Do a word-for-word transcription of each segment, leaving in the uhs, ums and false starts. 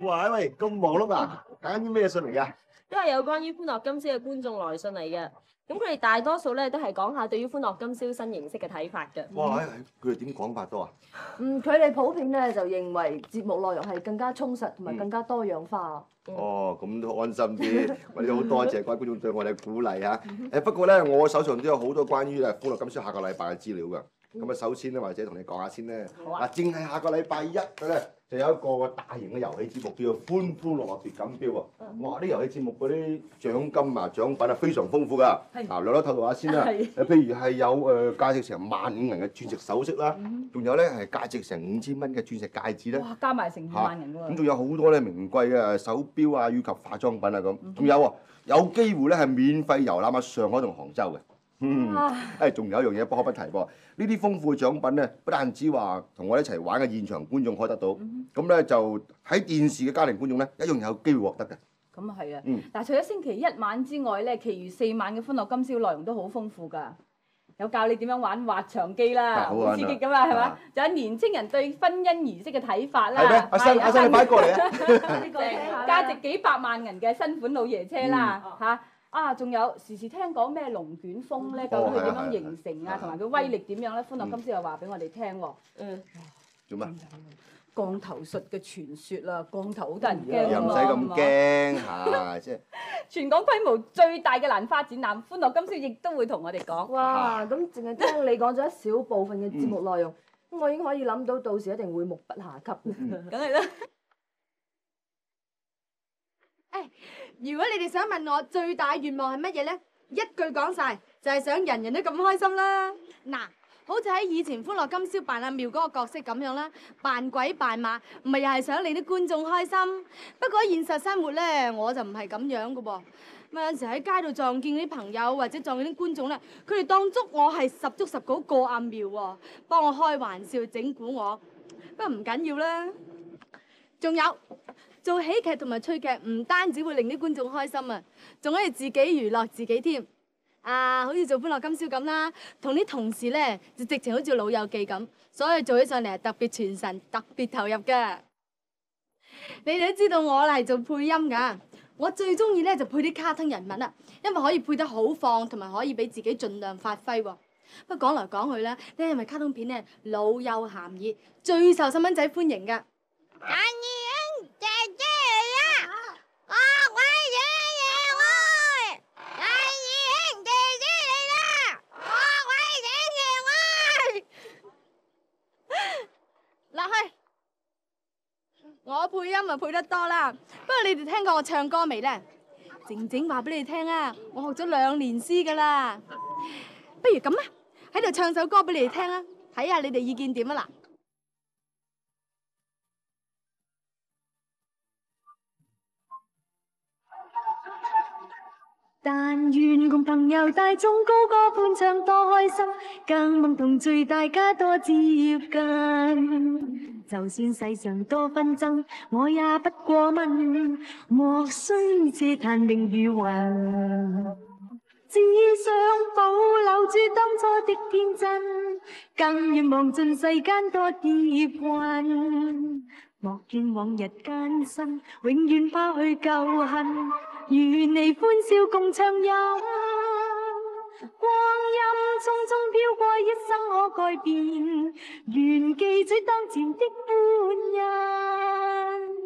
哇！喂，咁忙碌啊？揀啲咩信嚟㗎？ 都係有關於歡樂今宵嘅觀眾來信嚟嘅。咁佢哋大多數咧都係講下對於歡樂今宵新形式嘅睇法嘅。 哇！佢哋點講法多啊？ 嗯，佢哋普遍咧就認為節目內容係更加充實同埋更加多樣化。 嗯、哦，咁都安心啲。我哋好多謝各位觀眾對我哋嘅鼓勵啊！誒不過咧，我手上都有好多關於誒歡樂今宵下個禮拜嘅資料㗎。咁啊，首先咧，或者同你講下先咧。好啊！嗱，淨係下個禮拜一嘅咧，就有一個大型嘅遊戲節目叫做歡歡樂樂奪錦標啊！哇！啲遊戲節目嗰啲獎金啊、獎品啊非常豐富㗎。係。嗱，略略透露下先啦。係。誒，譬如係有誒價值成萬五銀嘅鑽石首飾啦，仲有咧係價值成五千蚊嘅鑽石戒指咧。 哇！加埋成二萬銀喎。 咁仲有好多咧名貴嘅手錶啊，以及化妝品啊咁。仲有喎，有機會咧係免費遊覽啊上海同杭州嘅。嗯，誒，仲有一樣嘢不可不提噃，呢啲豐富嘅獎品咧，不但止話同我哋一齊玩嘅現場觀眾可以得到，咁咧就喺電視嘅家庭觀眾咧，一樣有機會獲得嘅。 咁啊係啊， 嗯， 但係除咗星期一晚之外咧，其餘四晚嘅歡樂今宵內容都好豐富㗎，有教你點樣玩滑翔機啦，好刺激㗎嘛，係嘛？仲有年青人對婚姻儀式嘅睇法啦， 係咩？阿新阿新，你快過嚟啊！ 呢個價值幾百萬銀嘅新款老爺車啦，嚇！啊，仲有時時聽講咩龍捲風咧，究竟佢點樣形成啊？同埋佢威力點樣咧？歡樂今宵又話俾我哋聽喎。嗯。做乜？降頭術嘅傳說啦，降頭好得人驚又唔使咁驚嚇，即係。 全港規模最大嘅蘭花展覽，歡樂今宵亦都會同我哋講。 哇！咁淨係聽你講咗一小部分嘅節目內容，咁我已經可以諗到到時一定會目不暇給。 梗係啦。 誒，如果你哋想問我最大願望係乜嘢咧？一句講晒，就係想人人都咁開心啦。嗱，好似喺以前歡樂今宵扮阿妙嗰個角色咁樣啦，扮鬼扮馬，唔係又係想令啲觀眾開心。不過喺現實生活咧，我就唔係咁樣噶噃。咁有陣時喺街度撞見啲朋友或者撞見啲觀眾咧，佢哋當足我係十足十嗰個阿妙喎，幫我開玩笑整蠱我。不過唔緊要啦，仲有。做喜劇同埋趣劇唔單止會令啲觀眾開心啊，仲可以自己娛樂自己添。啊，好似做歡樂今宵咁啦，同啲同事咧就直情好似老友記咁，所以做起上嚟係特別全神、特別投入㗎。你哋都知道我係做配音㗎，我最中意咧就配啲卡通人物啦，因為可以配得好放，同埋可以俾自己盡量發揮喎。不過講來講去咧，呢因為卡通片咧老幼咸宜，最受細蚊仔歡迎㗎。姐姐嚟啦！我鬼爺爺愛，阿二兄姐姐嚟啦！我鬼爺爺愛。落去，我配音咪配得多啦。不過你哋聽過我唱歌未呢？靜靜話俾你聽啊，我學咗兩年詩噶啦。不如咁啊，喺度唱首歌俾你哋聽啊，睇下你哋意見點啊嗱。但願共朋友大眾高歌歡唱多開心，更夢同聚大家多接近。就算世上多紛爭，我也不過問，莫須嗟嘆命與運。只想保留住當初的天真，更願望盡世間多結運。莫見往日艱辛，永遠拋去舊恨，與你歡笑共暢飲。光陰匆匆飄過，一生可改變，願記取當前的歡欣。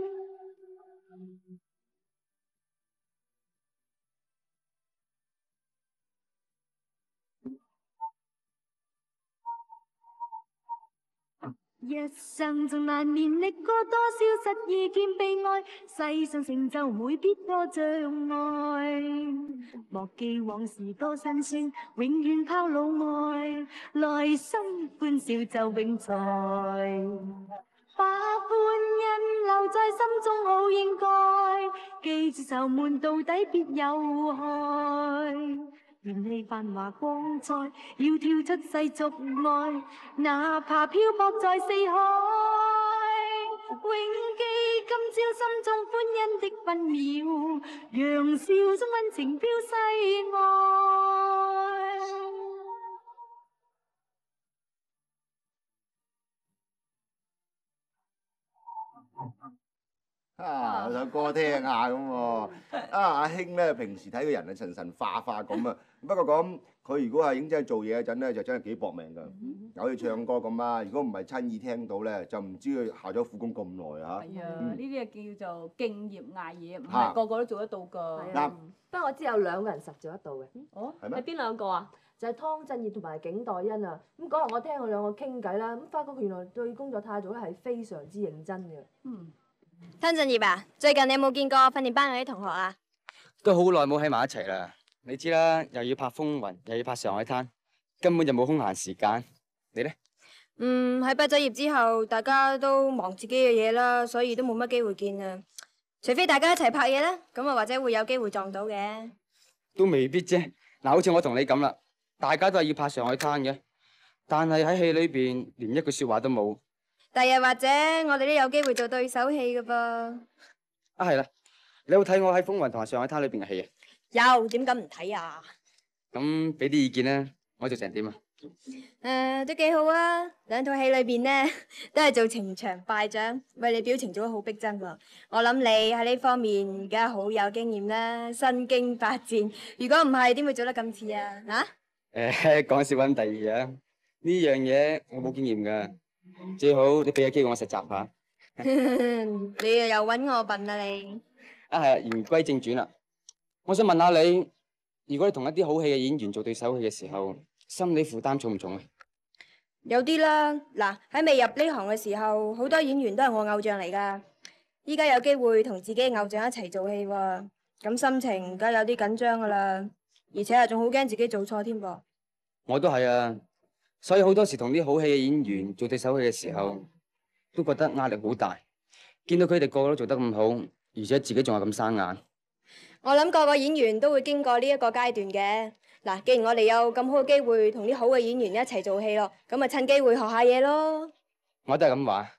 一生中難免歷過多少失意兼悲哀，世上成就每必多障礙。莫記往事多辛酸，永遠拋老愛，來生歡笑就永在。把歡欣留在心中好應該，記住愁悶到底必有害。願你繁華光彩，要跳出世俗愛，哪怕漂泊在四海。永記今朝心中歡欣的分秒，讓笑中溫情飄世外。 啊，有首歌聽下咁喎。啊，阿興咧平時睇個人係神神化化咁啊，不過講佢如果係認真做嘢嗰陣咧，就真係幾搏命㗎。好似唱歌咁啊，如果唔係親耳聽到咧，就唔知佢下咗苦功咁耐嚇。 係啊，呢啲啊叫做敬業捱夜，唔係個個都做得到㗎。 啱。 不過我知有兩個人實做得到嘅， 哦， 係咩？ 係邊兩個啊？ 就係湯鎮業同埋景黛欣啊。咁嗰日我聽佢兩個傾偈啦，咁發覺佢原來對工作態度咧係非常之認真嘅。 嗯。 湯鎮業啊，最近你有冇見過訓練班嗰啲同學啊？ 都好耐冇喺埋一齊啦。你知啦，又要拍《風雲》，又要拍《上海灘》，根本就冇空閒時間。你呢？ 嗯，喺畢咗業之後，大家都忙自己嘅嘢啦，所以都冇乜機會見啊。除非大家一齊拍嘢啦，咁啊或者會有機會撞到嘅。 都未必啫。嗱，好似我同你咁啦，大家都係要拍《上海灘》嘅，但係喺戲裏邊連一句說話都冇。 第日或者我哋都有機會做對手戲噶噃。 啊係啦，你有睇我喺《風雲》同埋《上海灘》裏邊嘅戲啊？ 有，點解唔睇啊？ 咁俾啲意見啦，我做成點啊？ 誒、呃，都幾好啊！兩套戲裏邊呢，都係做情場敗將，為你表情做得好逼真喎。我諗你喺呢方面梗係好有經驗啦，身經百戰。如果唔係，點會做得咁似啊？吓？ 誒，講笑揾第二樣，呢樣嘢我冇經驗噶，最好你俾個機會我實習下。 你又又揾我笨啦你！ 啊係啊，言歸正傳啦，我想問下你，如果你同一啲好戲嘅演員做對手戲嘅時候，心理負擔重唔重啊？ 有啲啦，嗱喺未入呢行嘅時候，好多演員都係我偶像嚟噶。依家有機會同自己嘅偶像一齊做戲喎，咁心情梗係有啲緊張噶啦，而且啊仲好驚自己做錯添噃。 我都係啊，所以好多時同啲好戲嘅演員做對手戲嘅時候，都覺得壓力好大。見到佢哋個個都做得咁好，而且自己仲係咁生眼。 我諗個個演員都會經過呢一個階段嘅。嗱，既然我哋有咁好嘅機會同啲好嘅演員一齊做戲咯，咁咪趁機會學下嘢咯。 我都係咁話。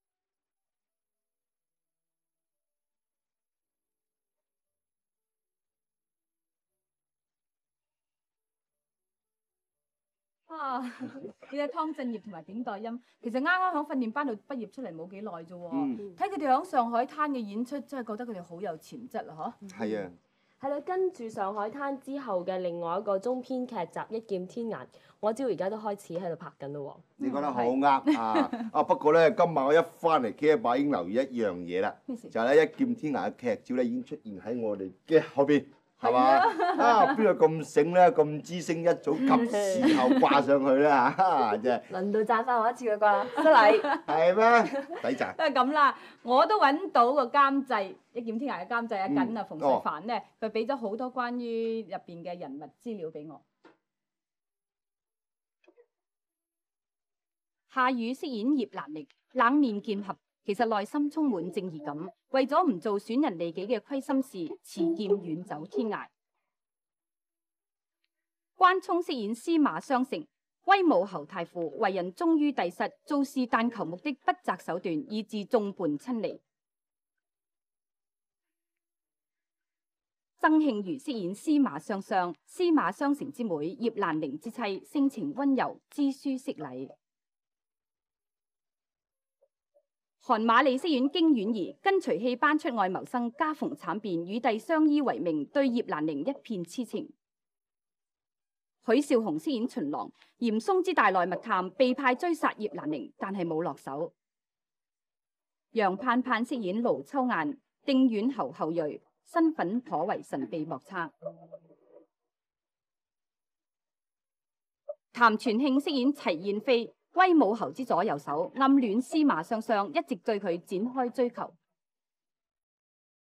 啊！你睇湯鎮業同埋景黛欣，其實啱啱喺訓練班度畢業出嚟冇幾耐啫喎。睇佢哋喺上海灘嘅演出，真係覺得佢哋好有潛質啊！嗬。 係啊。 係啦，跟住《上海灘》之後嘅另外一個中篇劇集《一劍天顏》，我知道而家都開始喺度拍緊咯喎。 你講得好啱啊！啊不過咧，今晚我一翻嚟企一把已經留意一樣嘢啦，就係咧《一劍天顏》嘅劇照咧已經出現喺我哋嘅後邊，係嘛？啊邊個咁醒咧？咁知聲一早及時候掛上去咧嚇，真係。 輪到讚翻我一次嘅啩，失禮。 係咩？抵讚。 都係咁啦，我都揾到個監製《一劍天顏》嘅監製阿緊啊，馮世凡咧，佢俾咗好多關於入邊嘅人物資料俾我。夏雨飾演葉蘭玲，冷面劍俠，其實內心充滿正義感，為咗唔做損人利己嘅虧心事，持劍遠走天涯。關聰飾演司馬相承，威武侯太傅，為人忠於帝室，做事但求目的，不擇手段，以致眾叛親離。曾慶瑜飾演司馬相相，司馬相承之妹，葉蘭玲之妻，性情温柔，知書識禮。韓馬利飾演荊婉兒，跟隨戲班出外謀生，家逢慘變，與弟相依為命，對葉蘭玲一片痴情。許紹雄飾演秦郎，嚴嵩之大內密探，被派追殺葉蘭玲，但係冇落手。楊盼盼飾演盧秋雁，定遠侯後裔，身份頗為神秘莫測。譚傳慶飾演齊燕飛，威武侯之左右手，暗戀司馬相相，一直對佢展開追求。